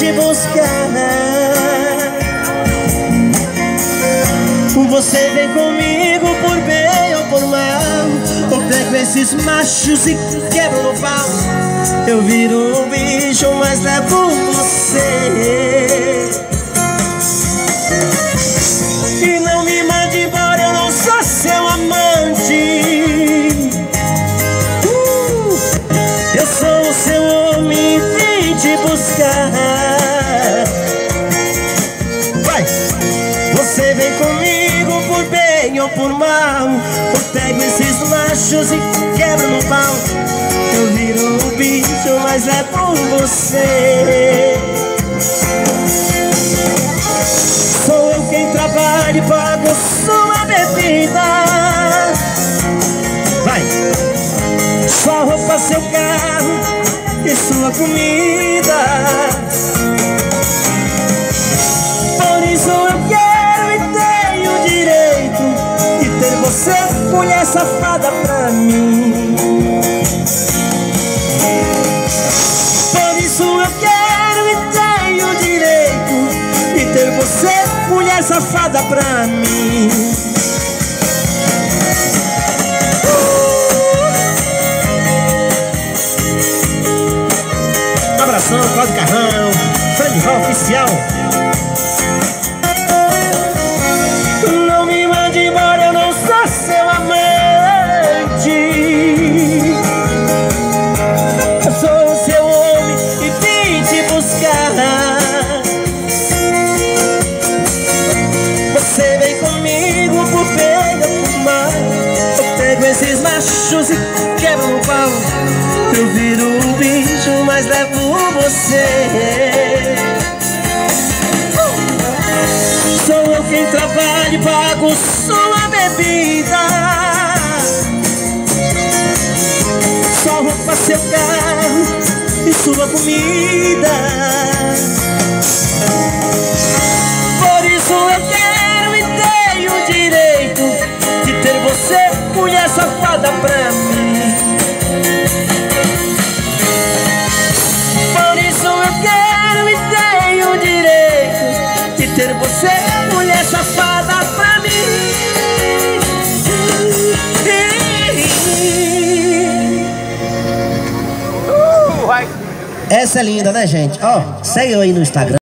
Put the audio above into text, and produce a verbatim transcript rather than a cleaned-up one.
te buscar. Você vem comigo por bem ou por mal. Eu pego esses machos e quebro no pau. Eu viro um bicho, mas levo você. E não me mande embora, eu não sou seu amante. uh, Eu sou o seu homem, vim te buscar. Vai! Você vem comigo por bem ou por mal. Eu pego esses machos e quebro no pau. Eu viro um bicho, mas é por você. Sou eu quem trabalha e pago sua bebida. Vai! Sua roupa, seu carro e sua comida. Por isso eu quero e tenho direito de ter você, mulher safada, pra mim. Por isso eu quero e tenho direito de ter você, mulher safada, pra mim. uh! Abração, Cláudio Carrão, Fred Val Oficial. Não me mande embora, eu não sou seu amante. Eu sou o seu homem e vim te buscar. Você vem comigo por bem ou por mal. Eu pego esses machos e quebro no pau. Eu viro um bicho, mas levo você. Sou eu quem trabalha e pago sua bebida. Sua roupa, seu carro e sua comida. Por isso eu quero e tenho direito de ter você, mulher safada, pra mim. Por isso eu quero e tenho direito de ter você, mulher safada, pra mim. Uh, essa é linda, né, gente? Ó, segue eu aí no Instagram.